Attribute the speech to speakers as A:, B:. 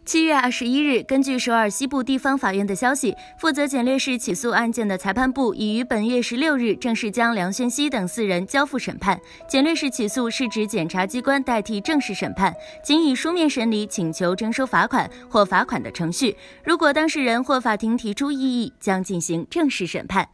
A: 7月21日，根据首尔西部地方法院的消息，负责检略室起诉案件的裁判部已于本月16日正式将梁轩熙等4人交付审判。检略室起诉是指检察机关代替正式审判，仅以书面审理请求征收罚款或罚款的程序。如果当事人或法庭提出异议，将进行正式审判。